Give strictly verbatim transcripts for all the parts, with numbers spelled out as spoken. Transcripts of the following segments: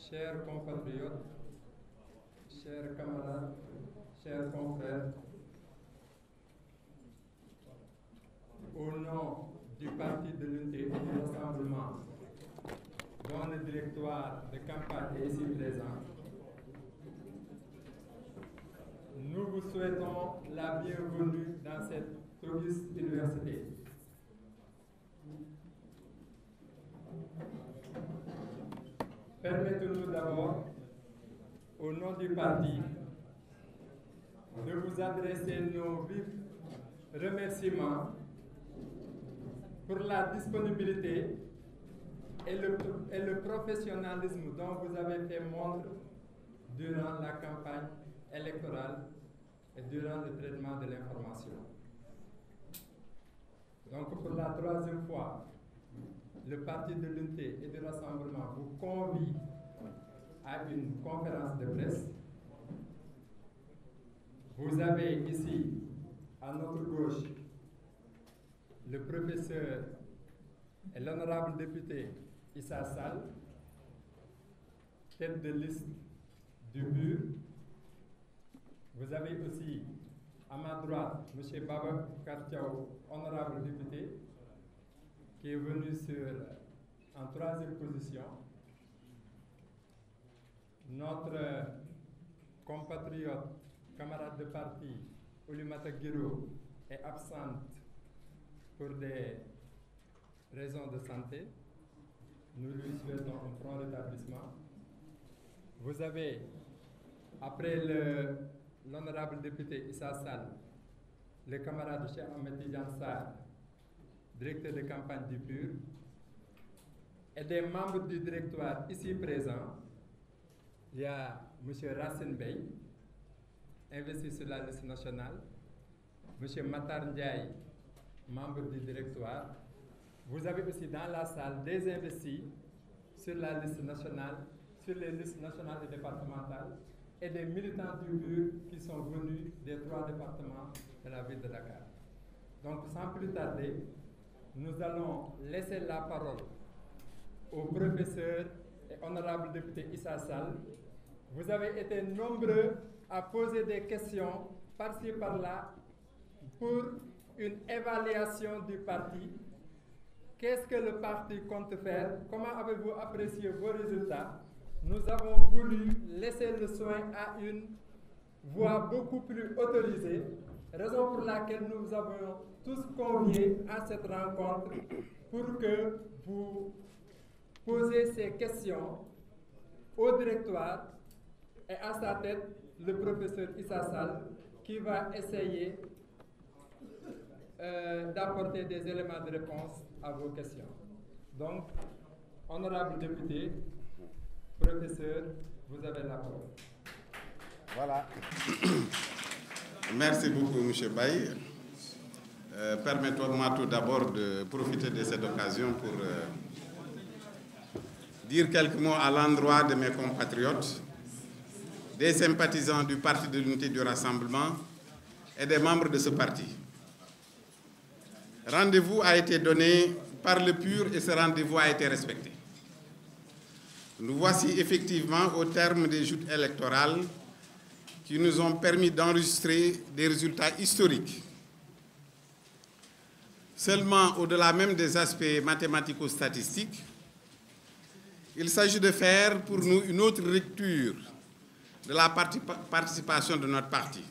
chers compatriotes, chers camarades, chers confrères, au nom du Parti de l'Unité et du Rassemblement, dont le directoire de campagne est ici présent, nous vous souhaitons la bienvenue dans cette auguste université. Permettez-nous d'abord, au nom du parti, de vous adresser nos vifs remerciements pour la disponibilité et le, et le professionnalisme dont vous avez fait montre durant la campagne électorale et durant le traitement de l'information. Donc, pour la troisième fois, le Parti de l'Unité et du Rassemblement vous convie à une conférence de presse. Vous avez ici, à notre gauche, le professeur et l'honorable député Issa Sall, tête de liste du P U R. Vous avez aussi, à ma droite, M. Babacar Thiaw, honorable député, qui est venu sur, en troisième position. Notre compatriote, camarade de parti, Oulimata Guiro, est absente pour des raisons de santé. Nous lui souhaitons un prompt rétablissement. Vous avez, après l'honorable député Issa Sall, le camarade Cheikh Ahmed Tidiane Sarr, directeur de campagne du P U R, et des membres du directoire ici présents. Il y a M. Racine Bey, investi sur la liste nationale, M. Matar Ndiaye, membre du directoire. Vous avez aussi dans la salle des investis sur la liste nationale, sur les listes nationales et départementales, et des militants du P U R qui sont venus des trois départements de la ville de Dakar. Donc, sans plus tarder, nous allons laisser la parole au professeur et honorable député Issa Sall. Vous avez été nombreux à poser des questions par-ci par-là pour une évaluation du parti. Qu'est-ce que le parti compte faire? Comment avez-vous apprécié vos résultats? Nous avons voulu laisser le soin à une voix beaucoup plus autorisée, raison pour laquelle nous avons tous conviés à cette rencontre pour que vous posiez ces questions au directoire et à sa tête le professeur Issa Sall qui va essayer euh, d'apporter des éléments de réponse à vos questions. Donc, honorable député, professeur, vous avez la parole. Voilà. Merci beaucoup, M. Baye. Euh, Permettez-moi tout d'abord de profiter de cette occasion pour euh, dire quelques mots à l'endroit de mes compatriotes, des sympathisants du Parti de l'Unité et du Rassemblement et des membres de ce parti. Rendez-vous a été donné par le P U R et ce rendez-vous a été respecté. Nous voici effectivement au terme des joutes électorales qui nous ont permis d'enregistrer des résultats historiques. Seulement, au-delà même des aspects mathématico-statistiques, il s'agit de faire pour nous une autre lecture de la participation de notre parti.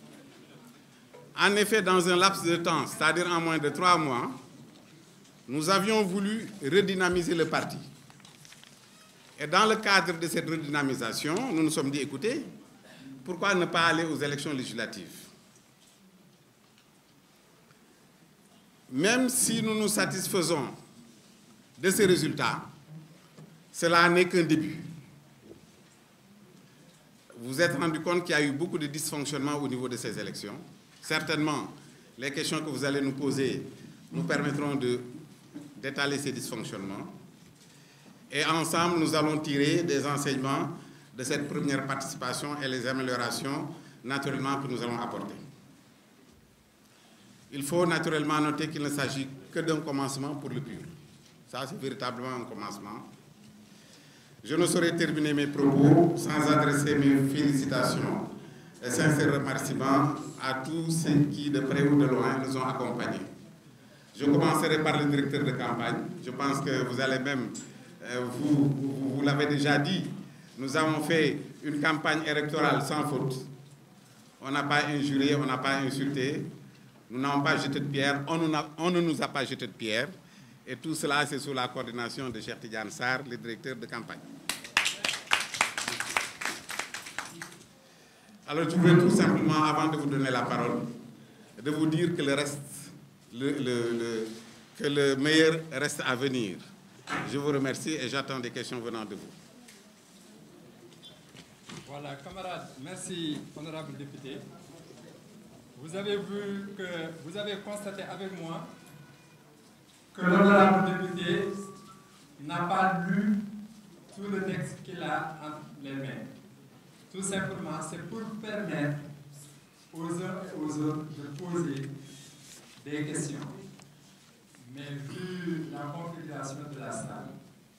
En effet, dans un laps de temps, c'est-à-dire en moins de trois mois, nous avions voulu redynamiser le parti. Et dans le cadre de cette redynamisation, nous nous sommes dit, écoutez, pourquoi ne pas aller aux élections législatives? Même si nous nous satisfaisons de ces résultats, cela n'est qu'un début. Vous vous êtes rendu compte qu'il y a eu beaucoup de dysfonctionnements au niveau de ces élections. Certainement, les questions que vous allez nous poser nous permettront de, d'étaler ces dysfonctionnements. Et ensemble, nous allons tirer des enseignements de cette première participation et les améliorations naturellement que nous allons apporter. Il faut naturellement noter qu'il ne s'agit que d'un commencement pour le P U R. Ça, c'est véritablement un commencement. je ne saurais terminer mes propos sans adresser mes félicitations et sincères remerciements à tous ceux qui, de près ou de loin, nous ont accompagnés. Je commencerai par le directeur de campagne. Je pense que vous allez même, euh, vous, vous, vous l'avez déjà dit, nous avons fait une campagne électorale sans faute. On n'a pas injurié, on n'a pas insulté, nous n'avons pas jeté de pierre, on, on ne nous a pas jeté de pierre. Et tout cela, c'est sous la coordination de Cheikh Tidiane Sarr, le directeur de campagne. Alors, je voudrais tout simplement, avant de vous donner la parole, de vous dire que le reste, le, le, le, que le meilleur reste à venir. Je vous remercie et j'attends des questions venant de vous. Voilà, camarades, merci, honorable député. Vous avez vu que, vous avez constaté avec moi que l'honorable député n'a pas lu tout le texte qu'il a entre les mains. Tout simplement, c'est pour permettre aux uns et aux autres de poser des questions. Mais vu la configuration de la salle,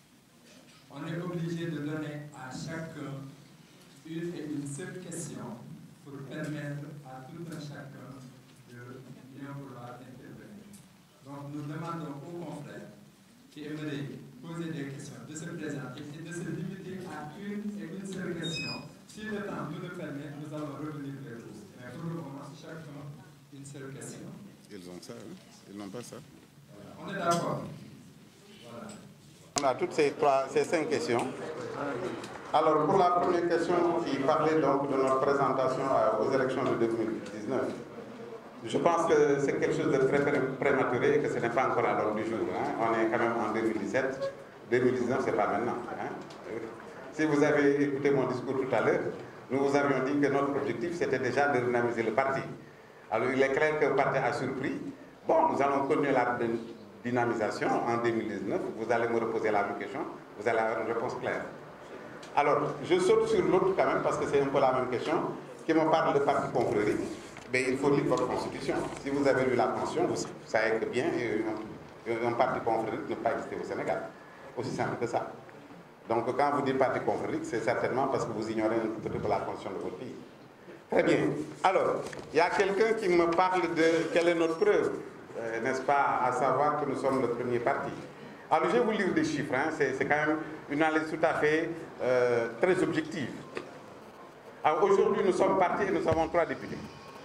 on est obligé de donner à chacun une et une seule question pour permettre à tout un chacun de bien vouloir intervenir. Donc nous demandons aux confrères qui aimeraient poser des questions de se présenter et de se limiter à une et une seule question. Si le temps nous le permet, nous allons revenir vers vous. Mais pour le moment, chacun une seule question. Ils ont ça, hein? Ils n'ont pas ça. Voilà. On est d'accord. Voilà. On a toutes ces, trois, ces cinq questions. Alors, pour la première question qui parlait donc de notre présentation aux élections de deux mille dix-neuf, je pense que c'est quelque chose de très prématuré et que ce n'est pas encore à l'ordre du jour. Hein. On est quand même en deux mille dix-sept. deux mille dix-neuf, ce n'est pas maintenant. Hein. Si vous avez écouté mon discours tout à l'heure, nous vous avions dit que notre objectif, c'était déjà de dynamiser le parti. Alors, il est clair que le parti a surpris. Bon, nous allons continuer la dynamisation en deux mille dix-neuf. Vous allez me reposer la même question. Vous allez avoir une réponse claire. Alors, je saute sur l'autre quand même, parce que c'est un peu la même question, qui me parle de parti confrérique. Mais il faut lire votre constitution. Si vous avez lu la constitution, vous savez que bien un, un parti confrérique ne peut pas exister au Sénégal. Aussi simple que ça. Donc, quand vous dites parti confrérique, c'est certainement parce que vous ignorez un peu de la constitution de votre pays. Très bien. Alors, il y a quelqu'un qui me parle de quelle est notre preuve, euh, n'est-ce pas, à savoir que nous sommes le premier parti. Alors, je vais vous lire des chiffres, hein. C'est quand même une analyse tout à fait euh, très objective. Alors, aujourd'hui, nous sommes partis et nous avons trois députés.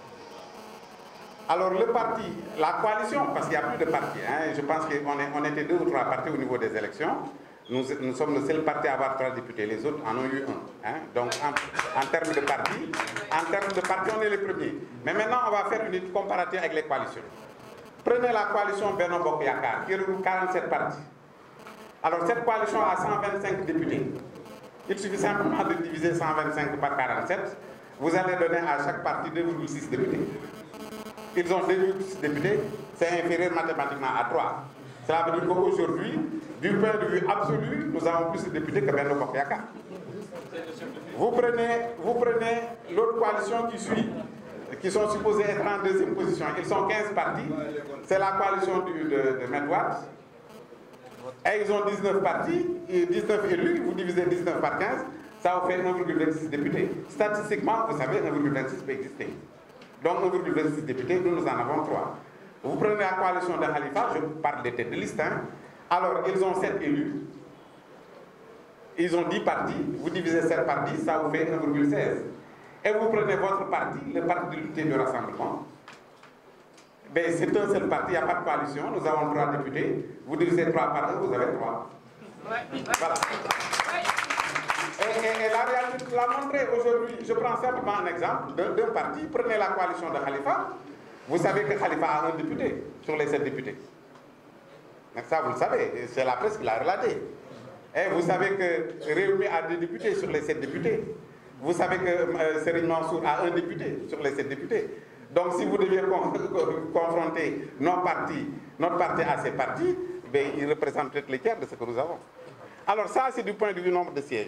Alors, le parti, la coalition, parce qu'il n'y a plus de parti, hein, je pense qu'on on était deux ou trois partis au niveau des élections. Nous, nous sommes le seul parti à avoir trois députés, les autres en ont eu un. Hein. Donc, en, en termes de parti, en termes de parti, on est les premiers. Mais maintenant, on va faire une étude comparative avec les coalitions. Prenez la coalition Benno Bokk Yakaar, qui regroupe quarante-sept partis. Alors, cette coalition a cent vingt-cinq députés. Il suffit simplement de diviser cent vingt-cinq par quarante-sept. Vous allez donner à chaque parti deux virgule six députés. Ils ont deux virgule six députés, c'est inférieur mathématiquement à trois. Cela veut dire qu'aujourd'hui, du point de vue absolu, nous avons plus de députés que Benno Bokk Yakaar. Vous prenez, vous prenez l'autre coalition qui suit, qui sont supposés être en deuxième position. Ils sont quinze partis. C'est la coalition du, de, de Maître Wade. Et ils ont dix-neuf partis, et dix-neuf élus. Vous divisez dix-neuf par quinze, ça vous fait un virgule vingt-six députés. Statistiquement, vous savez, un virgule vingt-six peut exister. Donc un virgule vingt-six députés, nous, nous en avons trois. Vous prenez la coalition de Khalifa, je parle des têtes de liste. Hein. Alors, ils ont sept élus. Ils ont dix partis. Vous divisez sept par dix, ça vous fait un virgule seize. Et vous prenez votre parti, le parti de l'unité et du rassemblement. Ben, c'est un seul parti, il n'y a pas de coalition. Nous avons trois députés. Vous divisez trois par un, vous avez trois. Voilà. Et, et, et la réalité l'a montré aujourd'hui. Je prends simplement un exemple d'un parti. Prenez la coalition de Khalifa. Vous savez que Khalifa a un député sur les sept députés. Ça, vous le savez. C'est la presse qui l'a relaté. Et vous savez que Réumi a deux députés sur les sept députés. Vous savez que euh, Serigne Mansour a un député sur les sept députés. Donc, si vous deviez confronter nos partis, notre parti à ces partis, ben, ils représentent peut-être les tiers de ce que nous avons. Alors, ça, c'est du point de vue nombre de sièges.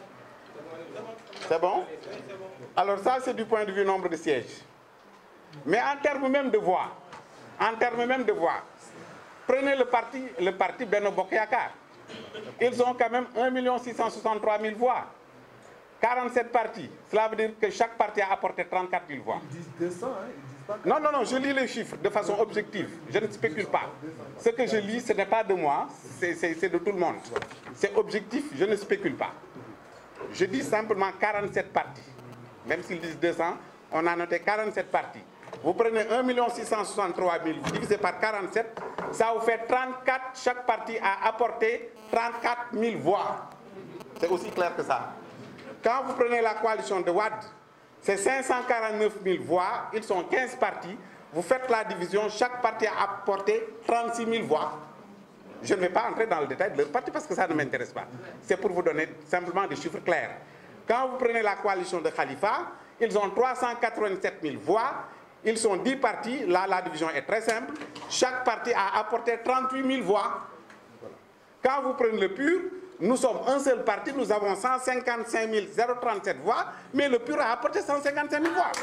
C'est bon? Alors, ça, c'est du point de vue nombre de sièges. Mais en termes même de voix, en termes même de voix, prenez le parti, le parti Benno Bokk Yakaar. Ils ont quand même un million six cent soixante-trois mille voix. quarante-sept partis. Cela veut dire que chaque parti a apporté trente-quatre mille voix. Ils disent deux cents, hein, ils disent pas... Non, non, non, je lis les chiffres de façon objective. Je ne spécule pas. Ce que je lis, ce n'est pas de moi, c'est de tout le monde. C'est objectif, je ne spécule pas. Je dis simplement quarante-sept partis. Même s'ils disent deux cents, on a noté quarante-sept partis. Vous prenez un million six cent soixante-trois mille divisé par quarante-sept, ça vous fait trente-quatre. Chaque parti a apporté trente-quatre mille voix. C'est aussi clair que ça. Quand vous prenez la coalition de Wade, c'est cinq cent quarante-neuf mille voix, ils sont quinze partis. Vous faites la division, chaque parti a apporté trente-six mille voix. Je ne vais pas entrer dans le détail de leur parti parce que ça ne m'intéresse pas. C'est pour vous donner simplement des chiffres clairs. Quand vous prenez la coalition de Khalifa, ils ont trois cent quatre-vingt-sept mille voix. Ils sont dix partis. Là, la division est très simple. Chaque parti a apporté trente-huit mille voix. Quand vous prenez le P U R, nous sommes un seul parti. Nous avons cent cinquante-cinq mille trente-sept voix. Mais le P U R a apporté cent cinquante-cinq mille voix.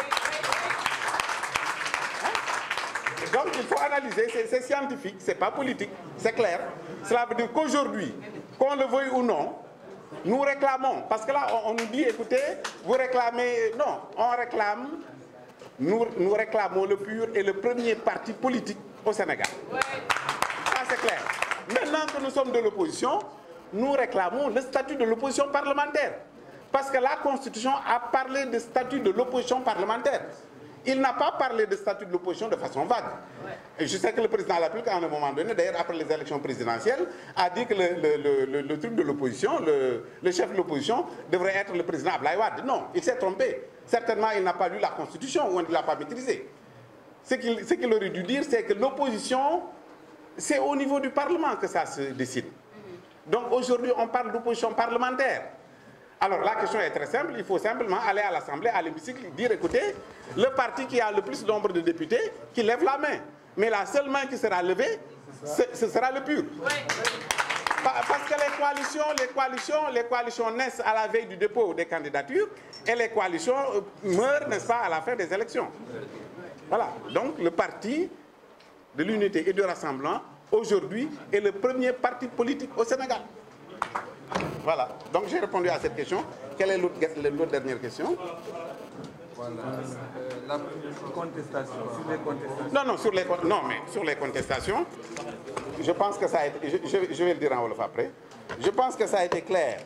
Hein? Donc, il faut analyser. C'est scientifique, ce n'est pas politique. C'est clair. Cela veut dire qu'aujourd'hui, qu'on le veuille ou non, nous réclamons. Parce que là, on, on nous dit, écoutez, vous réclamez... Non, on réclame... Nous, nous réclamons le P U R est le premier parti politique au Sénégal. Ouais. Ça, c'est clair. Maintenant que nous sommes de l'opposition, nous réclamons le statut de l'opposition parlementaire. Parce que la Constitution a parlé de statut de l'opposition parlementaire. Il n'a pas parlé de statut de l'opposition de façon vague. Ouais. Et je sais que le président de la République, à un moment donné, d'ailleurs après les élections présidentielles, a dit que le, le, le, le truc de l'opposition, le, le chef de l'opposition, devrait être le président Abdoulaye Wade. Non, il s'est trompé. Certainement, il n'a pas lu la Constitution ou il ne l'a pas maîtrisée. Ce qu'il ce qu'il aurait dû dire, c'est que l'opposition, c'est au niveau du Parlement que ça se décide. Donc aujourd'hui, on parle d'opposition parlementaire. Alors la question est très simple, il faut simplement aller à l'Assemblée, à l'hémicycle, dire écoutez, le parti qui a le plus de nombre de députés, qui lève la main. Mais la seule main qui sera levée, ce sera le P U R. Oui. Parce que les coalitions, les coalitions, les coalitions naissent à la veille du dépôt des candidatures et les coalitions meurent, n'est-ce pas, à la fin des élections. Voilà. Donc le parti de l'unité et du rassemblement, aujourd'hui, est le premier parti politique au Sénégal. Voilà. Donc j'ai répondu à cette question. Quelle est l'autre dernière question? Voilà. Euh, la contestation, sur les contestations. Non, non, sur les, non, mais sur les contestations, je pense que ça a été, je, je, je vais le dire en wolof après, je pense que ça a été clair.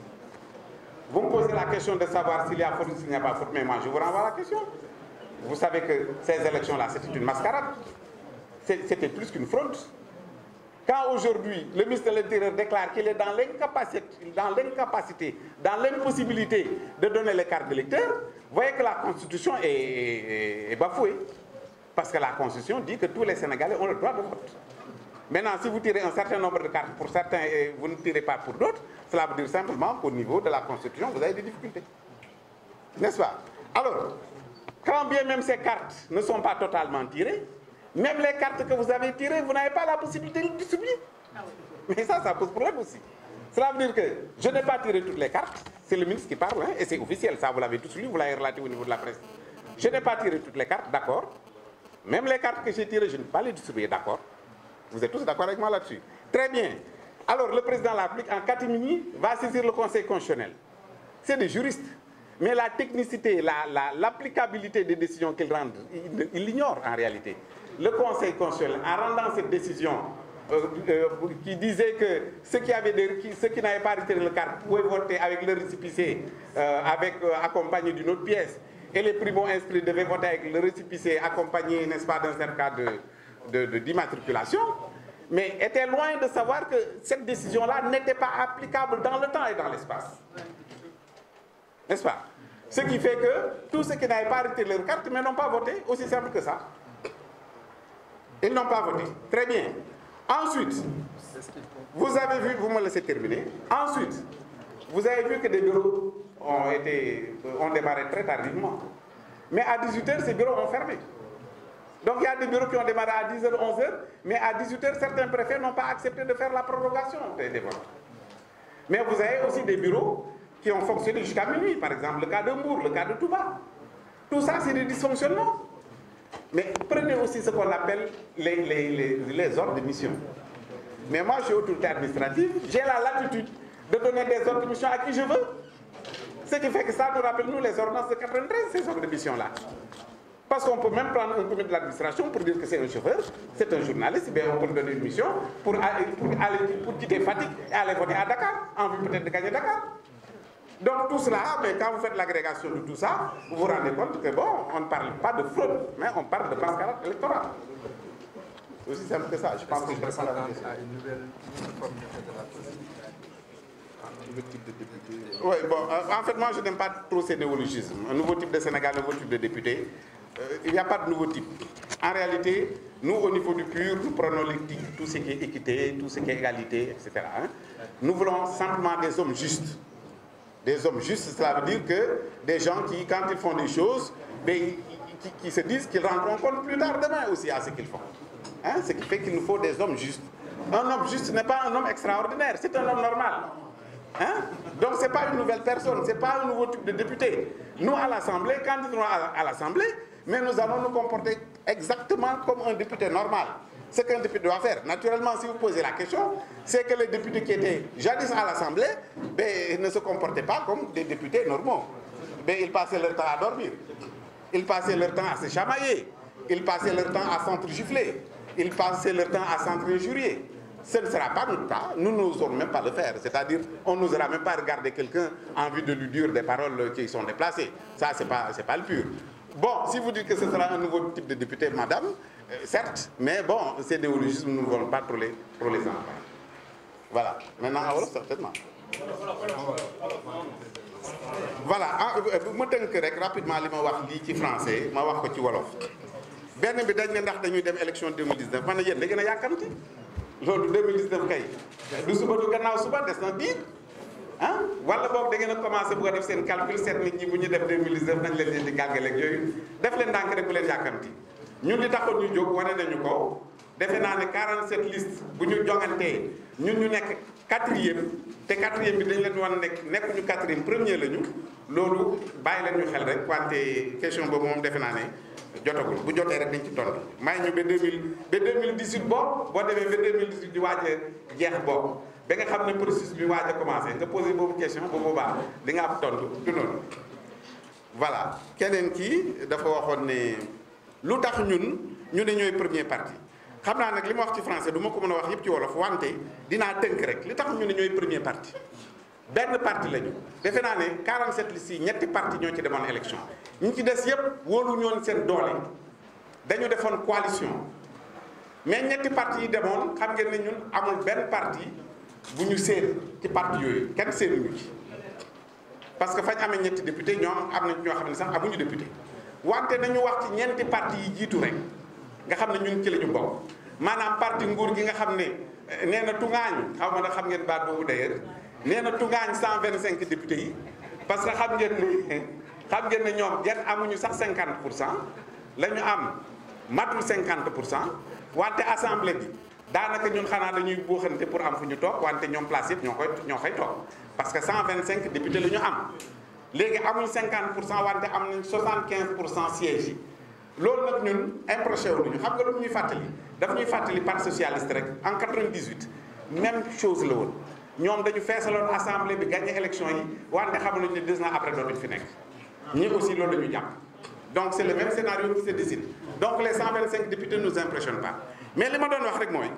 Vous me posez la question de savoir s'il y a faute ou s'il n'y a pas faute, mais moi je vous renvoie la question. Vous savez que ces élections-là, c'était une mascarade. C'était plus qu'une fraude. Quand aujourd'hui, le ministre de l'Intérieur déclare qu'il est dans l'incapacité, dans l'incapacité, dans l'impossibilité de donner les cartes d'électeurs, vous voyez que la Constitution est, est, est bafouée. Parce que la Constitution dit que tous les Sénégalais ont le droit de vote. Maintenant, si vous tirez un certain nombre de cartes pour certains et vous ne tirez pas pour d'autres, cela veut dire simplement qu'au niveau de la Constitution, vous avez des difficultés. N'est-ce pas? Alors, quand bien même ces cartes ne sont pas totalement tirées, même les cartes que vous avez tirées, vous n'avez pas la possibilité de les distribuer. Mais ça, ça pose problème aussi. Cela veut dire que je n'ai pas tiré toutes les cartes. C'est le ministre qui parle, hein, et c'est officiel. Ça, vous l'avez tous lu, vous l'avez relaté au niveau de la presse. Je n'ai pas tiré toutes les cartes, d'accord. Même les cartes que j'ai tirées, je ne peux pas les distribuer, d'accord. Vous êtes tous d'accord avec moi là-dessus? Très bien. Alors, le président de la République, en catimini, va saisir le Conseil constitutionnel. C'est des juristes. Mais la technicité, l'applicabilité la, la, des décisions qu'ils rendent, ils l'ignorent en réalité. Le Conseil constitutionnel, en rendant cette décision euh, euh, qui disait que ceux qui avaient des, qui, ceux qui n'avaient pas retiré le carte pouvaient voter avec le récépissé, euh, avec, euh, accompagné d'une autre pièce, et les primo-inscrits devaient voter avec le récépissé accompagné, n'est-ce pas, d'un certificat d'immatriculation, mais était loin de savoir que cette décision-là n'était pas applicable dans le temps et dans l'espace. N'est-ce pas? Ce qui fait que tous ceux qui n'avaient pas retiré leur carte, mais n'ont pas voté, aussi simple que ça. Ils n'ont pas voté. Très bien. Ensuite, vous avez vu, vous me laissez terminer. Ensuite, vous avez vu que des bureaux ont, été, ont démarré très tardivement. Mais à dix-huit heures, ces bureaux ont fermé. Donc il y a des bureaux qui ont démarré à dix heures, onze heures, mais à dix-huit heures, certains préfets n'ont pas accepté de faire la prorogation des, des votes. Mais vous avez aussi des bureaux qui ont fonctionné jusqu'à minuit, par exemple le cas de Mbour, le cas de Touba. Tout ça, c'est des dysfonctionnements. Mais prenez aussi ce qu'on appelle les, les, les, les ordres de mission. Mais moi, je suis autorité administrative, j'ai la latitude de donner des ordres de mission à qui je veux. Ce qui fait que ça nous rappelle, nous, les ordonnances de quatre-vingt-treize, ces ordres de mission-là. Parce qu'on peut même prendre un comité de l'administration pour dire que c'est un chauffeur, c'est un journaliste, bien on peut lui donner une mission pour aller, pour, aller, pour quitter Fatick et aller voter à Dakar, en vue peut-être de gagner Dakar. Donc tout cela, mais quand vous faites l'agrégation de tout ça, vous vous rendez compte que bon, on ne parle pas de fraude, mais on parle de mascarade électorale. C'est aussi simple que ça. Je pense que je ne pas la question. une nouvelle conformité de la politique. Un nouveau type de député. Oui, bon, en fait, moi je n'aime pas trop ces néologismes. Un nouveau type de Sénégal, un nouveau type de député. Euh, il n'y a pas de nouveau type. En réalité, nous, au niveau du P U R, nous prenons l'éthique, tout ce qui est équité, tout ce qui est égalité, et cetera. Hein. Nous voulons simplement des hommes justes. Des hommes justes, cela veut dire que des gens qui, quand ils font des choses, ben, qui, qui se disent qu'ils rendront compte plus tard demain aussi à ce qu'ils font. Hein, ce qui fait qu'il nous faut des hommes justes. Un homme juste n'est pas un homme extraordinaire, c'est un homme normal. Hein? Donc ce n'est pas une nouvelle personne, ce n'est pas un nouveau type de député. Nous à l'Assemblée, quand nous serons à, à l'Assemblée, mais nous allons nous comporter exactement comme un député normal. Ce qu'un député doit faire. Naturellement, si vous posez la question, c'est que les députés qui étaient jadis à l'Assemblée ben, ne se comportaient pas comme des députés normaux. Ben, ils passaient leur temps à dormir. Ils passaient leur temps à se chamailler. Ils passaient leur temps à s'entre-gifler. Ils passaient leur temps à s'entre-injurier. Ce ne sera pas notre cas. Nous n'oserons même pas le faire. C'est-à-dire, on n'osera même pas regarder quelqu'un en vue de lui dire des paroles qui sont déplacées. Ça, ce n'est pas, c'est pas le pur. Bon, si vous dites que ce sera un nouveau type de député, madame, euh, certes, mais bon, ces néologismes, nous ne voulons pas trop les, trop les employer. Voilà. Maintenant, en Wolof, certainement. Voilà. Je me tënk rapidement li ma wax lii ci français, ma wax ko ci Wolof. benn bi dañ ne ndax dañuy dem élection deux mille dix-neuf man na yéen da ngeen a yàkkamti loolu deux mille dix-neuf kay du suba du gannaaw suba des na diir ah wala boog da ngeen a commencé bu ko def seen calcul seet nit ñi bu ñu def deux mille dix-neuf nañ leen di gàggaleeg yooyu def leen ndànk rek bu leen yàkkamti ñun li taxoon ñu jóg wane nañu ko defe naa ne quarante-sept listes bu ñu jongantee ñun ñu nekk quatrième te quatrième bi dañ leen wan nekk nekkuñu quatrième premier la ñu loolu bàyyi leen ñu xel rek wante question boobu moom defe naa ne jotagul bu jotee rek dañ ci tontu may ñu ba deux mille ba deux mille dix-huit boobu boo demee ba deux mille dix-huit di waaj a jeex boobu ba nga xam ne processus bi waaj a commencé nga posé boobu question bu boobaa di nga am tontu du noonu. voilà keneen kii dafa waxoon ne lu tax ñun ñu ne ñooy premier parti xam naa nag li ma wax ci français du ma ko mën a wax yëpp ci wolof wante dinaa tënk rek li tax ñu ne ñooy premier parti benn parti lañu defe naa ne quarante-sept listes yi ñetti parti ñoo ci demoon élection ñu ci des yëpp wóolu ñoon seen doole dañu defoon coalition mais ñetti parti yi demoon xam ngeen ne ñun amul benn parti bu ñu séen ci parti yooyu kenn séenuñu ci parce que fañ amee ñetti député ñoom am na ñoo xam ne sax amuñu député wante nañu wax ci ñeenti parti yi jiitu rek nga xam ne ñun ci la ñu bokk maanaam parti nguur gi nga xam ne nee na tungaañ xaw ma na xam ngeen baat boobu d'ailleurs nee na tungaañ cent vingt cinq députés yi parce que xam ngeen ne xam ngeen ne ñoom genn amuñu sax cinquante pour cent la ñu am matul cinquante pour cent wante assemblée bi daanaka ñun xanaa dañuy buuxante pour am fu ñu toog wante ñoom place yëpp ñoo koy ñoo koy toog parce que cent vingt cinq députés la ñu am léegi amuñ cinquante pour cent wante am nañ soixante quinze pour cent sièges yi loolu nag ñun impression wu ñu xam nga lu ñuy fàttali daf ñuy fàttali parti socialiste rek en quatre-vingt-dix-huit même chose la woon ñoom dañu feesaloon assemblée bi gagné élection yi wante xam nañu ne deux ans après dootuñ fi nekk ñii aussi loolu la ñu jàpp donc c'est le même scénario qui se décide donc les cent vingt-cinq députés ne nous impressionnent pas mais li ma doon wax rek mooy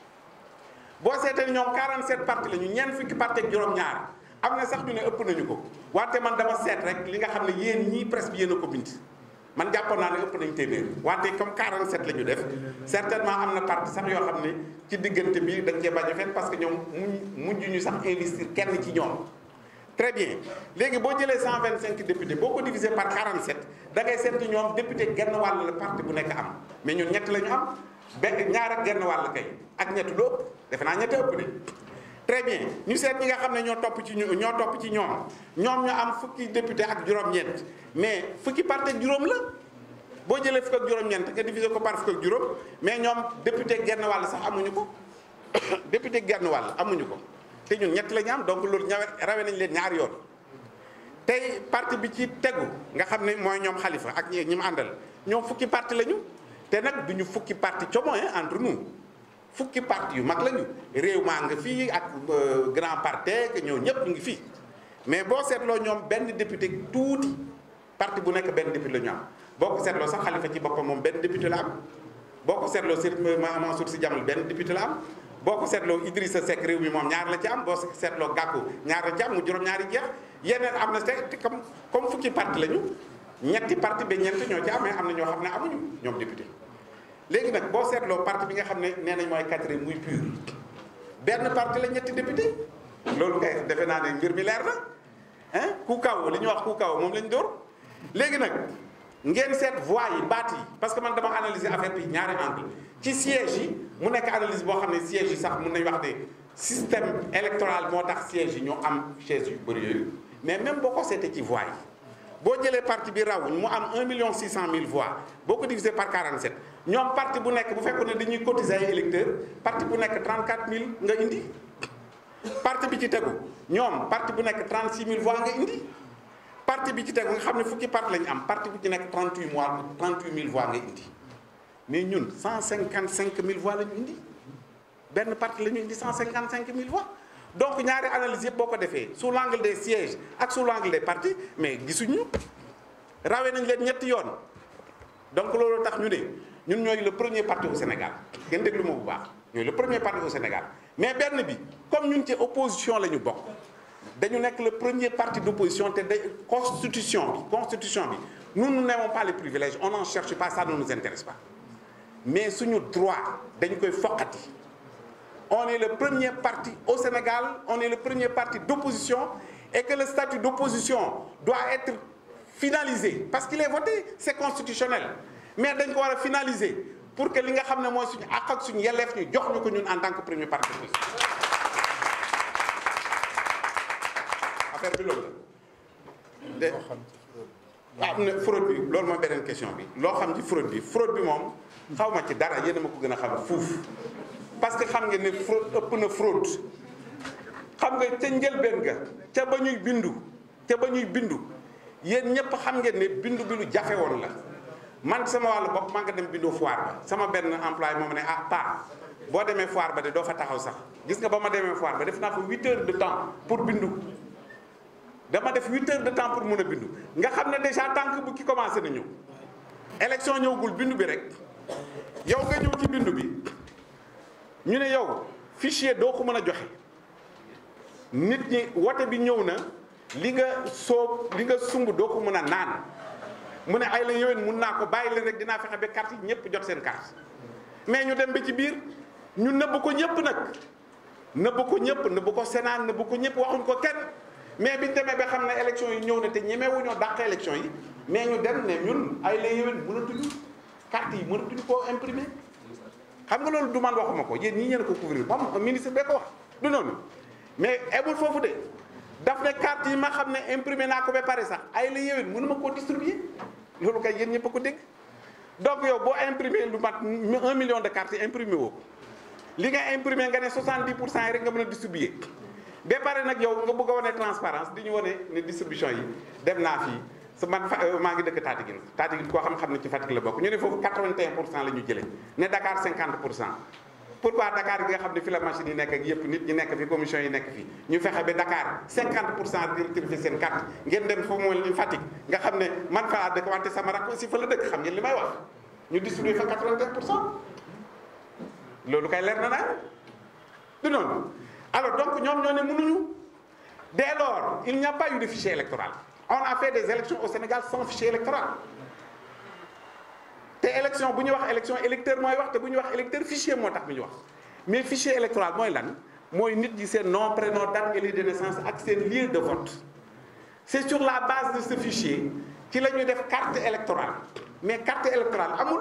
boo seetee ñoom quarante-sept partis la ñu ñeent fukki parti ak juróom-ñaar am na sax ñu ne ëpp nañu ko wante man dama seet rek li nga xam ne yéen ñii presse bi yéen a ko bind man jàppoon naa ne ëpp nañu téeméer wante comme quarante-sept la ñu def certainement am na parti sax yoo xam ne ci diggante bi dañ cee bañ a fekk parce que ñoom mu mujj ñu sax investir kenn ci ñoom. très bien léegi boo jëlee cent vingt-cinq députés boo ko divisé par quarante-sept da ngay seet ñoom député genn wàll la parti bu nekk am mais ñun ñett la ñu am benn ñaar ak genn wàll kay ak ñett lu ëpp defe naa ñett ëpp de. très bien ñu seet ñi nga xam ne ñoo topp ci ñu ñoo topp ci ñoom ñoom ñu am fukki député ak juróom-ñeent mais fukki parti ak juróom la boo jëlee fukk ak juróom-ñeent nga diviser ko par fukk ak juróom mais ñoom député genn wàll sax amuñu ko député genn wàll amuñu ko te ñun ñett la ñu am donc loolu ñawe rawe nañ leen ñaari yoon. tey parti bi ci tegu nga xam ne mooy ñoom Khalifa ak ñi ñi mu àndal ñoom fukki parti lañu te nag duñu fukki parti commun entre nous fukki parti yu mag lañu réew maa nga fii ak grand parti que ñoo ñëpp ñu ngi fii mais boo seetloo ñoom benn député tuuti parti bu nekk benn député la ñu am boo ko seetloo sax Khalifa ci boppam moom benn député la am boo ko seetloo Serigne Mansour Sy Djamil benn député la am boo ko seetloo Idrissa Seck réew mi moom ñaar la ci am boo seetloo Gakou ñaar la ci am mu juróom-ñaari jeex yeneen am na te comme comme fukki parti lañu ñetti parti ba ñeent ñoo ci am mais am na ñoo xam ne amuñu ñoom député léegi nag boo seetloo parti bi nga xam ne nee nañ mooy quatrième muy PUR benn parti la ñetti député loolu kay defe naa ne mbir mi leer na hein ku kaw li ñuy wax ku kaw moom lañ dóor léegi nag ngeen seet voix yi baat yi parce que man dama analyser affaire bi ñaari angle ci siège yi mu nekk analyse boo xam ne siège yi sax mun nañu wax ne système électoral moo tax siège yi ñoo am chaise yu bëri yooyu mais même boo ko seetee ci voix yi boo jëlee parti bi rawuñ mu am un million six cent mille voix boo ko divisé par quarante-sept ñoom parti bu nekk bu fekkoon ne dañuy cotiser ay électeurs parti bu nekk trente-quatre mille nga indi parti bi ci tegu ñoom parti bu nekk trente-six mille voix nga indi parti bi ci tegu nga xam ne fukki parti lañu am parti bu ci nekk trente-huit mois trente-huit mille voix nga indi mais ñun cent cinquante-cinq mille voix la ñu indi benn parti la ñu indi cent cinquante-cinq mille voix donc ñaari analyse yëpp boo ko defee sous l'angle des sièges ak sous l'angle des partis mais gisuñu rawee nañ leen ñetti yoon donc loolu tax ñu ne ñun ñooy le premier parti au Sénégal ngeen déglu ma bu baax ñooy le premier parti au Sénégal mais benn bi comme ñun ci opposition la ñu bokk dañu nekk le premier parti d'opposition te day constitution bi constitution bi nous nous n'avons pas les privilèges on n'en cherche pas ça ne nous intéresse pas mais suñu droit dañu koy foqati on est le premier parti au Sénégal on est le premier parti d'opposition et que le statut d'opposition doit être finalisé parce qu'il est voté c'est constitutionnel mais dañ ko war a finaliser pour que li nga xam ne mooy suñu àq ak suñu yelleef ñu jox ñu ko ñun en tant que premier parti affaire bi loolu la de waaw ne fraude bi loolu mooy beneen question bi loo xam ci fraude bi fraude bi moom xaw ma ci dara yéen a ma ko gën a xam fuuf parce que xam nga ne fraude ëpp na fraude xam nga ca njëlbeen ga ca ba ñuy bindu ca ba ñuy bindu yéen ñëpp xam ngeen ne bindu bi lu jafe woon la man sama wàllu bopp maa nga dem bindu foire ba sama benn employé moom ne ah pa boo demee foire ba de doo fa taxaw sax gis nga ba ma demee foire ba def naa fa huit heures de temps pour bindu dama def huit heures de temps pour mun a bindu nga xam ne déjà tànk bu ki commencé na ñëw élection ñëwgul bindu bi rek yow nga ñëw ci bindu bi ñu ne yow fichier doo ko mën a joxe nit ñi wote bi ñëw na li nga soob li nga sumb doo ko mën a naan mu ne ay la yowén mun naa ko bàyyi leen rek dinaa fexe ba carte yi ñëpp jot seen carte mais ñu dem ba ci biir ñu nëbb ko ñëpp nag nëbb ko ñëpp nëbb ko Sénat nëbb ko ñëpp waxuñ ko kenn mais biñu demee ba xam ne élection yi ñëw na te ñemewuñoo dàq élection yi mais ñu dem ne ñun ay la yowén mënatuñu carte yi mënatuñu koo imprimer xam nga loolu du man waxuma ko yéen ñi ñeen ko couvrir moom ministre bee ko wax du noonu mais ebul foofu de daf ne carte yi ma xam ne imprimé naa ko ba pare sax ay la yéwén mënu ma koo distribuer loolu kay yéen ñëpp a ko dégg donc yow boo imprimé lu mat un million de cartes yi imprimé woo ko li nga imprimé nga ne soixante-dix pour cent yi rek nga mën a distribuer ba pare nag yow nga bëgg a wane transparence di ñu wane ne distribution yi dem naa fii sa man maa ngi dëkk Tataguine Tataguine koo xam-xam ne ci Fatick la bokk ñu ne foofu quatre-vingt-un pour cent la ñu jëlee ne Dakar cinquante pour cent pourquoi Dakar bi nga xam ne fi la machine yi nekk ak yëpp nit ñi nekk fi commission yi nekk fi ñu fexe ba Dakar cinquante pour cent di seen carte ngeen dem foofu mooy li Fatick nga xam ne man fa dëkk wante sama rakk aussi fa la dëkk xam ngeen li may wax ñu distribué fa quatre-vingt-un pour cent loolu kay leer na naa du noonu alors donc ñoom ñoo ne mënuñu dès lors il n'y a pas eu de fichier électoral on a fait des élections au Sénégal sans fichier électoral te élection bu ñuy wax élection électeur mooy wax te bu ñuy wax électeur fichier moo tax bu ñu wax mais fichier électoral mooy lan mooy nit ñi seen nom prénom date et lieu de naissance ak seen lieu de vote c'est sur la base de ce fichier ci la ñuy def carte électorale mais carte électorale amul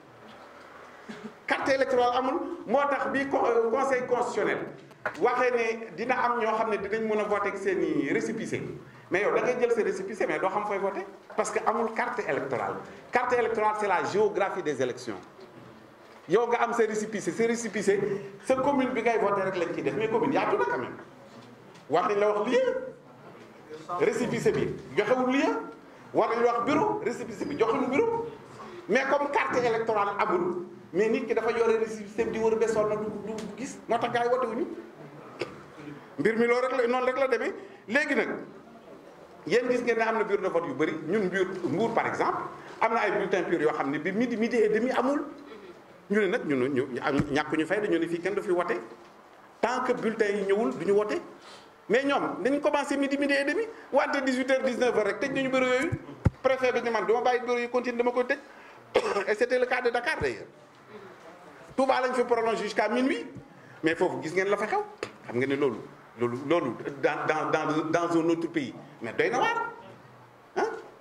carte électorale amul moo tax bi conseil constitutionnel waxee ne dina am ñoo xam ne dinañ mën a voter ak seen i récépissé mais yow da ngay jël sa récépissé mais doo xam fooy voter parce que amul carte électorale carte électorale c'est la géographie des élections yow nga am sa récépissé sa récépissé sa commune bi ngay voter rek lañ ciy def mais commune yaatu na quand même war nañ la wax lieu récépissé bi joxewul lieu war nañ la wax bureau récépissé bi joxewul bureau mais comme carte électorale amul mais nit ki dafa yore système di wër besoon na du du gis moo tax gars yi wote wuñu mbir mi loolu rek la noonu rek la demee. léegi nag yéen gis ngeen ne am na bureau de vote yu bëri ñun Mbour Mbour par exemple am na ay bulletins purs yoo xam ne bi midi midi et demi amul ñu ne nag ñun ñu ñàkk ñu fay dañu ne fii kenn du fi wote tant que bulletins yi ñëwul du ñu wote mais ñoom dañu commencé midi midi et demi wante dix-huit heures dix-neuf heures rek tëj nañu bureau yooyu préfet bi ne man dama bàyyi bureau yi continue dama koy tëj et c'était le cas de Dakar d'ailleurs Touba lañ fi prolongé jusqu'à minuit mais foofu gis ngeen la fa xew xam nga ne loolu loolu loolu dans dans dans dans un autre pays mais doy na waar ah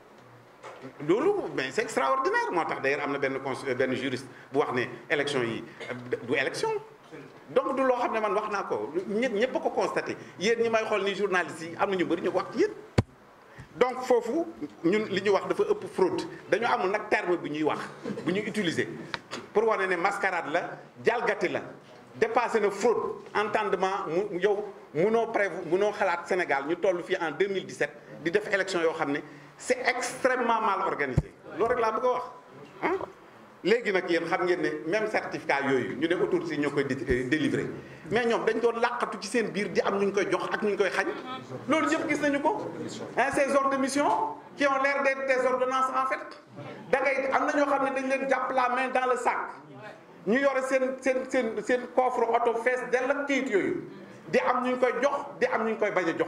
loolu mais c'est extraordinaire moo tax d'ailleurs am na benn cons benn juriste bu wax ne élection yi du élection donc du loo xam ne man wax naa ko ñëpp ñëpp a ko constaté yéen ñi may xool ni journalistes yi am na ñu bëri ñu ko wax ci yéen donc foofu ñun li ñuy wax dafa ëpp fraude dañu amul nag terme bu ñuy wax bu ñuy utiliser pour wane ne mascarade la jalgati la dépassé na fraude entendement mu yow munoo prévu munoo xalaat Sénégal ñu toll fii en deux mille dix-sept di def élection yoo xam ne c'est extrêmement mal organisé loolu rek laa bëgg a wax ah léegi nag yéen xam ngeen ne même certificat yooyu ñu ne autorités yi ñoo koy délivrer mais ñoom dañ doon làqatu ci seen biir di am ñu ñu koy jox ak ñu ñu koy xañ loolu yëpp gis nañu ko hein ces ordres de mission qui ont l'air d'être des ordonnances en fait da ngay am na ñoo xam ne dañ leen jàpp la main dans le sac ñu yore seen seen seen seen coffre auto fees dell ak kayit yooyu di am ñu ñu koy jox di am ñu ñu koy bañ a jox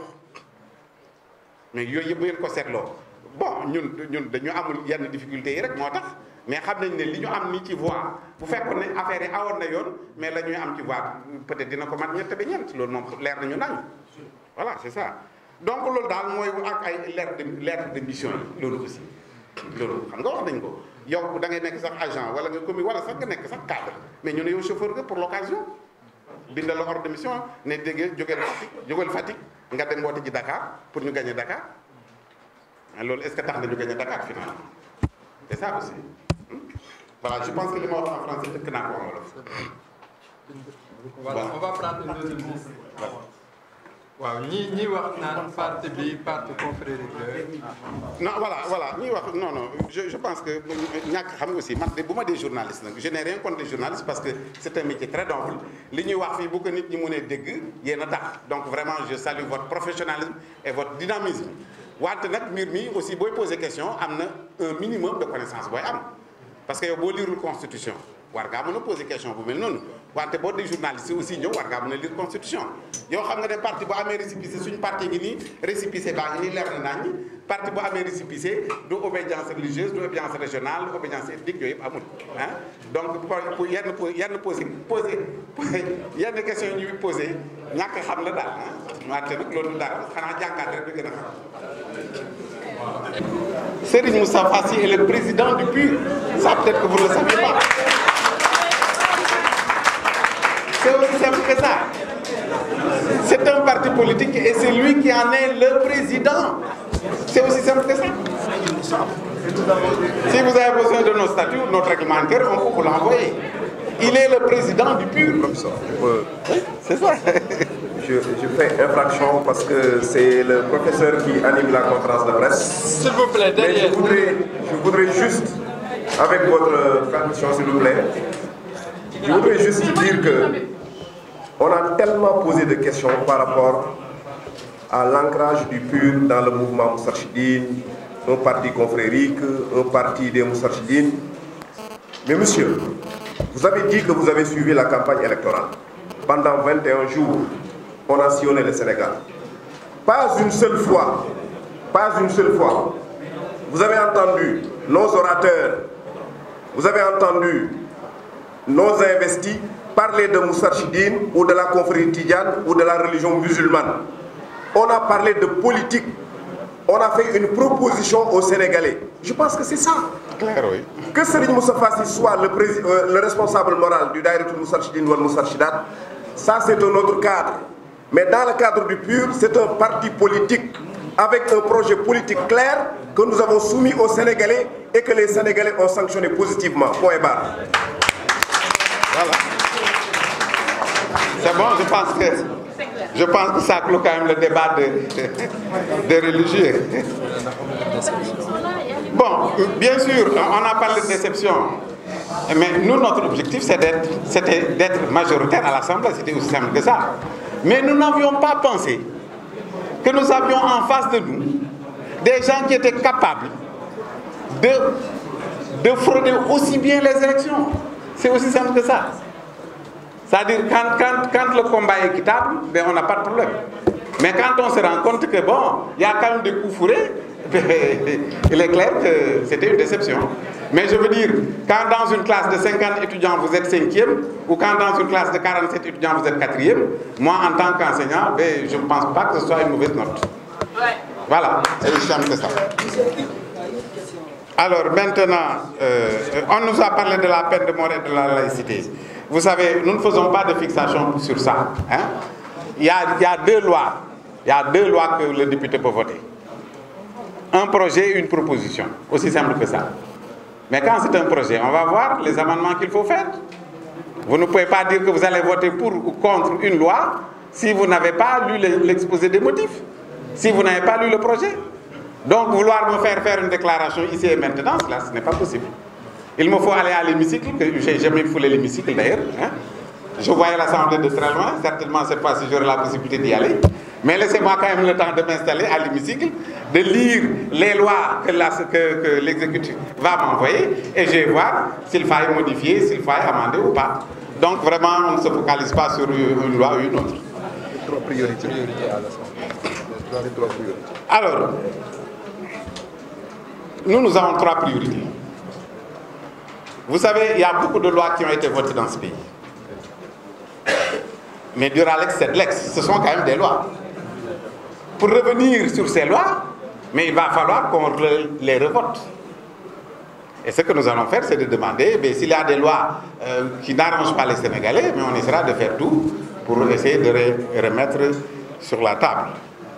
mais yooyu yëpp bu ngeen ko seetloo bon ñun ñun dañu amul yenn difficultés yi rek moo tax mais xam nañ ne li ñu am ni ci voix bu fekkoon ne affaire yi awoon na yoon mais la ñuy am ci voix peut-être dina ko mat ñett ba ñeent loolu moom leer nañu nañ voilà c'est ça donc loolu daal mooy ak ay lettre de lettre de mission yi loolu aussi loolu xam nga wax nañ ko yow da ngay nekk sax agent wala nga commis wala sax nga nekk sax cadre mais ñu ne yow chauffeur nga pour l'occasion bindal la ordre de mission ne dégg jógeel Fatick jógeel Fatick nga dem woote ji Dakar pour ñu gagner Dakar loolu est-ce que tax na ñu gagner Dakar finalement c'est ça aussi voilà je pense que li ma wax en français dëkk naa ko en wolof. voilà on va prendre une deuxième liste. waaw ñi ñi wax naan parti bi parti confrérique la. non voilà voilà ñi wax non non je je pense que ñàkk xam nga aussi man de bu ma dee journaliste nag je n'ai rien contre les journalistes parce que c'est un métier très noble li ñuy wax fii bu ko nit ñi mënee dégg yéen a tax donc vraiment je salue votre professionnalisme et votre dynamisme wante nag mbir mi aussi booy poser question am na un minimum de connaissance booy am parce que yow boo lirul constitution war ngaa mën a poser question bu mel noonu wante boo dee journaliste aussi ñëw war ngaa mën a lire constitution yow xam nga ne parti bu amee récépissé suñu parti gi nii récépissé baa ngi nii leer na nañ parti bu amee récépissé du obédience religieuse du obédience régionale du obédience ethnique yooyu yëpp amul ah donc pour yenn yenn posé posé yenn question yi ñuy posé ñàkk xam la daal ah wante nag loolu dara xanaa jàngaat rek bi gën a xam. Serigne Moustapha Sy est le président du P U R ça peut-être que vous ne le savez pas. C'est aussi simple que ça. C'est un parti politique et c'est lui qui en est le président. C'est aussi simple que ça. Si vous avez besoin de nos statuts, notre règlement intérieur, on peut vous l'envoyer. Il est le président du P U R. Oui, c'est ça. Je, je fais infraction parce que c'est le professeur qui anime la conférence de presse. S'il vous plaît, derrière. Mais je voudrais, je voudrais juste, avec votre permission, s'il vous plaît, je voudrais juste dire que on a tellement posé de questions par rapport à l'ancrage du P U R dans le mouvement Moustarchidine, un parti confrérique, un parti des Moustarchidines. Mais monsieur, vous avez dit que vous avez suivi la campagne électorale. Pendant vingt et un jours, on a sillonné le Sénégal. Pas une seule fois, pas une seule fois, vous avez entendu nos orateurs, vous avez entendu nos investis parler de Moustarchidine ou de la confrérie Tidjane ou de la religion musulmane. On a parlé de politique, on a fait une proposition aux Sénégalais. Je pense que c'est ça. Clair, oui. Que Serigne Moustapha Sy soit le, euh, le responsable moral du Daïratul Moustarchidine ou le Moustarchidat, ça c'est un autre cadre. Mais dans le cadre du P U R, c'est un parti politique avec un projet politique clair que nous avons soumis aux Sénégalais et que les Sénégalais ont sanctionné positivement. Point barre. Voilà. C'est bon, je pense que je pense que ça clôt quand même le débat de, de religieux. Bon, bien sûr, on a parlé de déception. Mais nous, notre objectif, c'était d'être majoritaire à l'Assemblée, c'était aussi simple que ça. Mais nous n'avions pas pensé que nous avions en face de nous des gens qui étaient capables de, de frauder aussi bien les élections. C'est aussi simple que ça. C'est-à-dire, quand, quand, quand le combat est équitable, ben, on n'a pas de problème. Mais quand on se rend compte que, bon, il y a quand même des coups fourrés, il est clair que c'était une déception. Mais je veux dire, quand dans une classe de cinquante étudiants, vous êtes cinquième, ou quand dans une classe de quarante-sept étudiants, vous êtes quatrième, moi, en tant qu'enseignant, ben, je ne pense pas que ce soit une mauvaise note. Voilà, c'est aussi simple que ça. Alors, maintenant, euh, on nous a parlé de la peine de mort et de la laïcité. Vous savez, nous ne faisons pas de fixation sur ça. Hein? Il y a, il y a deux lois. Il y a deux lois que le député peut voter. Un projet et une proposition. Aussi simple que ça. Mais quand c'est un projet, on va voir les amendements qu'il faut faire. Vous ne pouvez pas dire que vous allez voter pour ou contre une loi si vous n'avez pas lu l'exposé des motifs, si vous n'avez pas lu le projet. Donc vouloir me faire faire une déclaration ici et maintenant, là, ce n'est pas possible. Il me faut aller à l'hémicycle, que je n'ai jamais foulé l'hémicycle d'ailleurs. Hein. Je voyais l'Assemblée de très loin, certainement cette fois-ci j'aurai la possibilité d'y aller. Mais laissez-moi quand même le temps de m'installer à l'hémicycle, de lire les lois que, que, que l'exécutif va m'envoyer et je vais voir s'il faille modifier, s'il faille amender ou pas. Donc vraiment, on ne se focalise pas sur une loi ou une autre. Trois priorités à l'Assemblée. Trois priorités. Alors, nous, nous avons trois priorités. Vous savez, il y a beaucoup de lois qui ont été votées dans ce pays. Mais durant l'ex, c'est de l'ex. Ce sont quand même des lois. Pour revenir sur ces lois, mais il va falloir qu'on les revote. Et ce que nous allons faire, c'est de demander, s'il y a des lois euh, qui n'arrangent pas les Sénégalais, mais on essaiera de faire tout pour essayer de les remettre sur la table.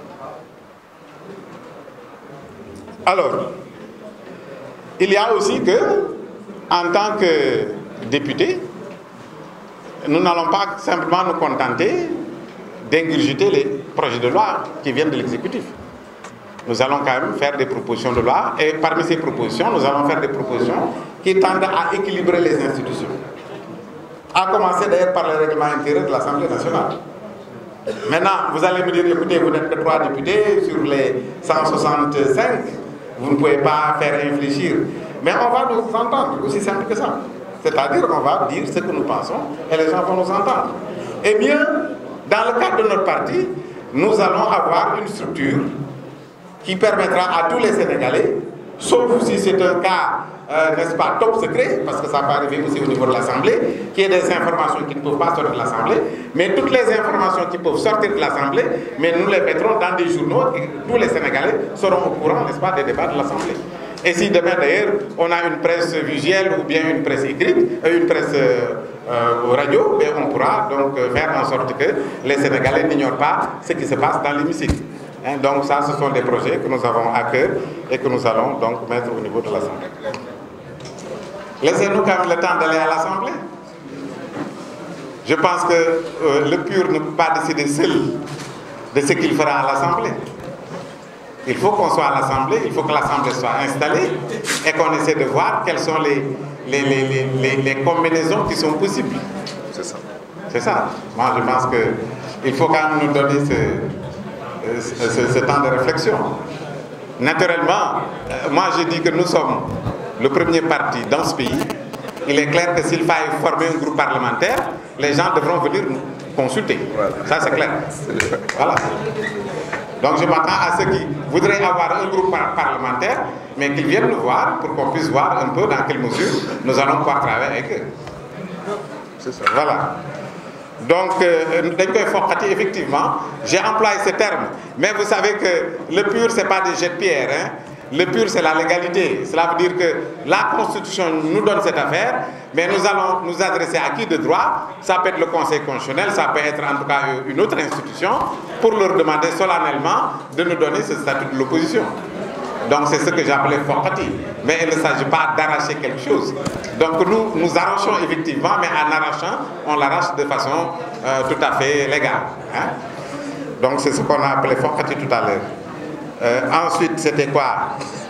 Alors, il y a aussi que, en tant que député, nous n'allons pas simplement nous contenter d'ingurgiter les projets de loi qui viennent de l'exécutif. Nous allons quand même faire des propositions de loi et parmi ces propositions, nous allons faire des propositions qui tendent à équilibrer les institutions. À commencer d'ailleurs par le règlement intérieur de l'Assemblée nationale. Maintenant, vous allez me dire, écoutez, vous n'êtes que trois députés sur les cent soixante-cinq, vous ne pouvez pas faire réfléchir. Mais on va nous entendre, aussi simple que ça. C'est-à-dire qu'on va dire ce que nous pensons et les gens vont nous entendre. Et bien, dans le cadre de notre parti, nous allons avoir une structure qui permettra à tous les Sénégalais, sauf si c'est un cas, euh, n'est-ce pas, top secret, parce que ça peut arriver aussi au niveau de l'Assemblée, qu'il y ait des informations qui ne peuvent pas sortir de l'Assemblée, mais toutes les informations qui peuvent sortir de l'Assemblée, mais nous les mettrons dans des journaux et tous les Sénégalais seront au courant, n'est-ce pas, des débats de l'Assemblée. Et si demain d'ailleurs on a une presse visuelle ou bien une presse écrite, une presse euh, euh, radio, bien, on pourra donc faire en sorte que les Sénégalais n'ignorent pas ce qui se passe dans l'hémicycle. Hein, donc ça, ce sont des projets que nous avons à cœur et que nous allons donc mettre au niveau de l'Assemblée. Laissez-nous quand même le temps d'aller à l'Assemblée. Je pense que euh, le P U R ne peut pas décider seul de ce qu'il fera à l'Assemblée. Il faut qu'on soit à l'Assemblée, il faut que l'Assemblée soit installée et qu'on essaie de voir quelles sont les, les, les, les, les combinaisons qui sont possibles. C'est ça. C'est ça. Moi, je pense qu'il faut quand même nous donner ce, ce, ce, ce temps de réflexion. Naturellement, euh, moi je dis que nous sommes le premier parti dans ce pays. Il est clair que s'il faille former un groupe parlementaire, les gens devront venir nous consulter. Voilà. Ça, c'est clair. Voilà. Donc je m'attends à ceux qui voudraient avoir un groupe par parlementaire, mais qu'ils viennent nous voir pour qu'on puisse voir un peu dans quelle mesure nous allons pouvoir travailler avec eux. C'est ça. Voilà. Donc, euh, effectivement, j'ai employé ce terme, mais vous savez que le pur, ce n'est pas des jets de pierre. Hein? Le pur, c'est la légalité. Cela veut dire que la Constitution nous donne cette affaire, mais nous allons nous adresser à qui de droit? Ça peut être le Conseil constitutionnel, ça peut être en tout cas une autre institution, pour leur demander solennellement de nous donner ce statut de l'opposition. Donc c'est ce que j'appelais Fokati. Mais il ne s'agit pas d'arracher quelque chose. Donc nous, nous arrachons effectivement, mais en arrachant, on l'arrache de façon euh, tout à fait légale. Hein? Donc c'est ce qu'on a appelé Fokati tout à l'heure. Euh, ensuite, c'était quoi?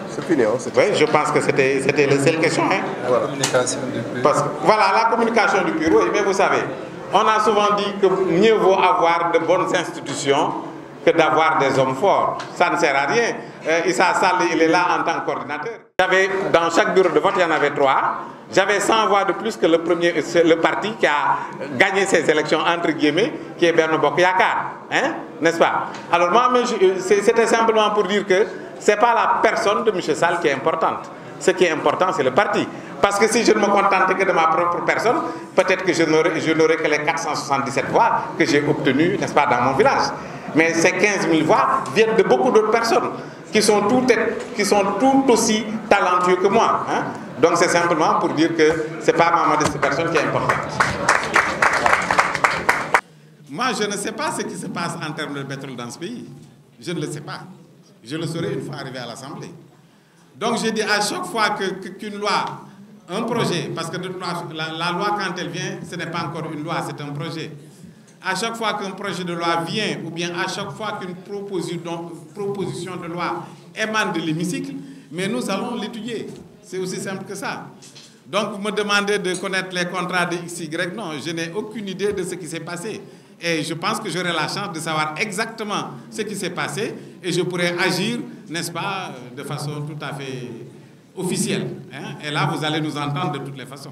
C'est fini, hein, oui, je pense que c'était la seule question. Hein. La communication du bureau. Parce que, voilà, la communication du bureau, mais vous savez, on a souvent dit que mieux vaut avoir de bonnes institutions que d'avoir des hommes forts. Ça ne sert à rien. Euh, Issa Sall, il est là en tant que coordinateur. J'avais, dans chaque bureau de vote, il y en avait trois. J'avais cent voix de plus que le, premier, le parti qui a gagné ces élections, entre guillemets, qui est Benno Bokk Yakaar. Hein? N'est-ce pas? Alors moi, c'était simplement pour dire que ce n'est pas la personne de M. Sall qui est importante. Ce qui est important, c'est le parti. Parce que si je ne me contentais que de ma propre personne, peut-être que je n'aurais que les quatre cent soixante-dix-sept voix que j'ai obtenues, n'est-ce pas, dans mon village. Mais ces quinze mille voix viennent de beaucoup d'autres personnes qui sont tout, qui sont tout aussi talentueux que moi. Hein? Donc c'est simplement pour dire que ce n'est pas ma modeste personne qui est importante. Moi, je ne sais pas ce qui se passe en termes de pétrole dans ce pays. Je ne le sais pas. Je le saurai une fois arrivé à l'Assemblée. Donc je dis à chaque fois qu'une que, loi, un projet, parce que de, la, la loi quand elle vient, ce n'est pas encore une loi, c'est un projet. À chaque fois qu'un projet de loi vient, ou bien à chaque fois qu'une proposition, proposition de loi émane de l'hémicycle, mais nous allons l'étudier. C'est aussi simple que ça. Donc vous me demandez de connaître les contrats de X Y, non, je n'ai aucune idée de ce qui s'est passé. Et je pense que j'aurai la chance de savoir exactement ce qui s'est passé et je pourrai agir, n'est-ce pas, de façon tout à fait officielle. Hein? Et là, vous allez nous entendre de toutes les façons.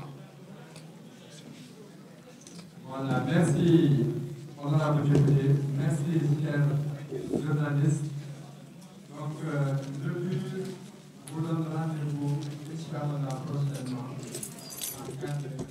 Voilà, merci, honorable député. Merci, chers journalistes. Donc, euh, le but vous donne rendez-vous, Inch'Allah, prochainement, en cas de